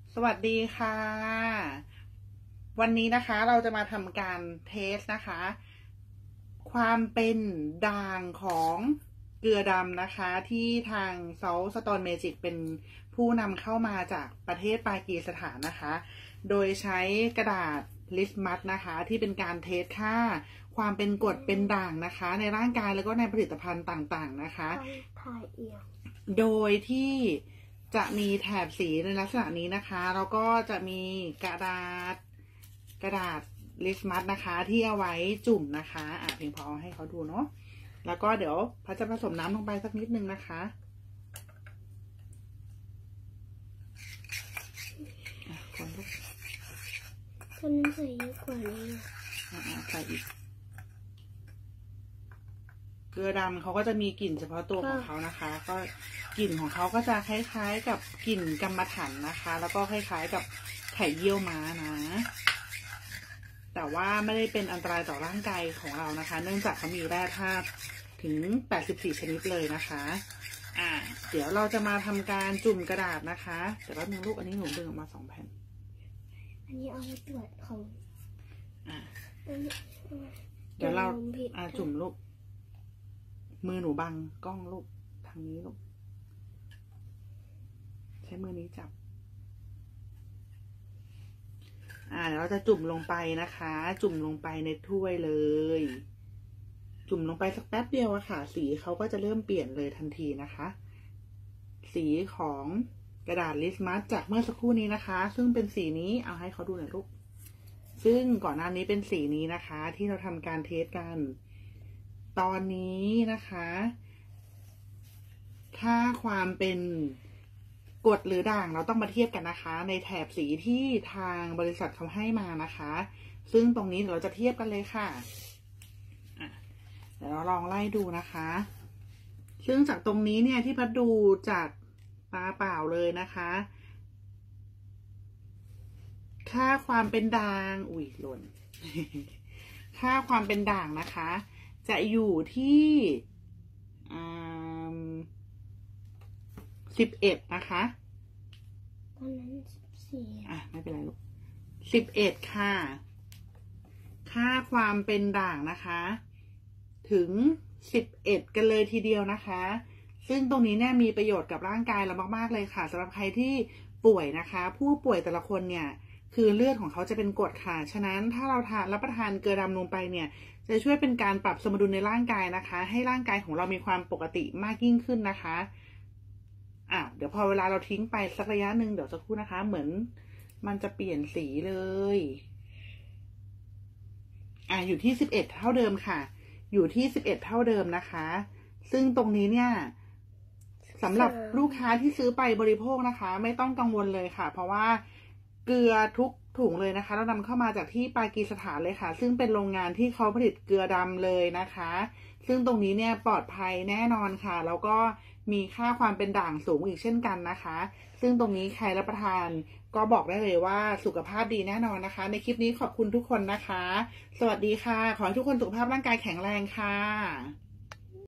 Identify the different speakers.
Speaker 1: สวัสดีค่ะวันนี้นะคะเราจะมาทำการเทสนะคะความเป็นด่างของเกลือดำนะคะที่ทางเซาท์สโตนเมจิกเป็นผู้นำเข้ามาจากประเทศปากีสถานนะคะโดยใช้กระดาษลิสมัสนะคะที่เป็นการเทสค่าความเป็นกรดเป็นด่างนะคะในร่างกายแล้วก็ในผลิตภัณฑ์ต่างๆนะคะโดยที่จะมีแถบสีในลักษณะนี้นะคะแล้วก็จะมีกระดาษลิสมัสนะคะที่เอาไว้จุ่มนะคะเพียงพอให้เขาดูเนาะแล้วก็เดี๋ยวพัชจะผสมน้ำลงไปสักนิดนึงนะคะคนลูก
Speaker 2: ตอนนั้นใส่เยอะกว่านี้
Speaker 1: ใส่อีกเกลือดำเขาก็จะมีกลิ่นเฉพาะตัวของเขานะคะก็กลิ่นของเขาก็จะคล้ายๆกับกลิ่นกำมะถันนะคะแล้วก็คล้ายๆกับไข่เยี่ยวม้านะแต่ว่าไม่ได้เป็นอันตรายต่อร่างกายของเรานะคะเนื่องจากเขามีแร่ธาตุถึง84ชนิดเลยนะคะเดี๋ยวเราจะมาทำการจุ่มกระดาษนะคะเดี๋ยวแป๊บนึงลูกอันนี้หนูดึงออกมา2 แผ่น
Speaker 2: อันนี้เอาไว้ตรวจของ
Speaker 1: เดี๋ยวเราจุ่มลูกมือหนูบังกล้องลูกทางนี้ลูกใช้มือนี้จับเดี๋ยวเราจะจุ่มลงไปนะคะจุ่มลงไปในถ้วยเลยจุ่มลงไปสักแป๊บเดียวอะค่ะสีเขาก็จะเริ่มเปลี่ยนเลยทันทีนะคะสีของกระดาษลิสมัสจากเมื่อสักครู่นี้นะคะซึ่งเป็นสีนี้เอาให้เขาดูหน่อยลูกซึ่งก่อนหน้านี้เป็นสีนี้นะคะที่เราทำการเทสกันตอนนี้นะคะค่าความเป็นกรดหรือด่างเราต้องมาเทียบกันนะคะในแถบสีที่ทางบริษัทเขาให้มานะคะซึ่งตรงนี้เราจะเทียบกันเลยค่ะเดี๋ยวเราลองไล่ดูนะคะซึ่งจากตรงนี้เนี่ยที่พัดดูจากตาเปล่าเลยนะคะค่าความเป็นด่างหล่น ค่าความเป็นด่างนะคะจะอยู่ที่11นะคะ
Speaker 2: ตอนนั้น14
Speaker 1: ไม่เป็นไรลูก11ค่ะค่าความเป็นด่างนะคะถึง11กันเลยทีเดียวนะคะซึ่งตรงนี้เนี่ยมีประโยชน์กับร่างกายเรามากๆเลยค่ะสำหรับใครที่ป่วยนะคะผู้ป่วยแต่ละคนเนี่ยคือเลือดของเขาจะเป็นกรดค่ะฉะนั้นถ้าเรารับประทานเกลือดำลงไปเนี่ยจะช่วยเป็นการปรับสมดุลในร่างกายนะคะให้ร่างกายของเรามีความปกติมากยิ่งขึ้นนะคะเดี๋ยวพอเวลาเราทิ้งไปสักระยะหนึ่งเดี๋ยวสักครู่นะคะเหมือนมันจะเปลี่ยนสีเลยอยู่ที่11เท่าเดิมค่ะอยู่ที่11เท่าเดิมนะคะซึ่งตรงนี้เนี่ยสำหรับลูกค้าที่ซื้อไปบริโภคนะคะไม่ต้องกังวลเลยค่ะเพราะว่าเกลือทุกถุงเลยนะคะเรานำเข้ามาจากที่ปากีสถานเลยค่ะซึ่งเป็นโรงงานที่เขาผลิตเกลือดำเลยนะคะซึ่งตรงนี้เนี่ยปลอดภัยแน่นอนค่ะแล้วก็มีค่าความเป็นด่างสูงอีกเช่นกันนะคะซึ่งตรงนี้ใครรับประทานก็บอกได้เลยว่าสุขภาพดีแน่นอนนะคะในคลิปนี้ขอบคุณทุกคนนะคะสวัสดีค่ะขอให้ทุกคนสุขภาพร่างกายแข็งแรงค่ะ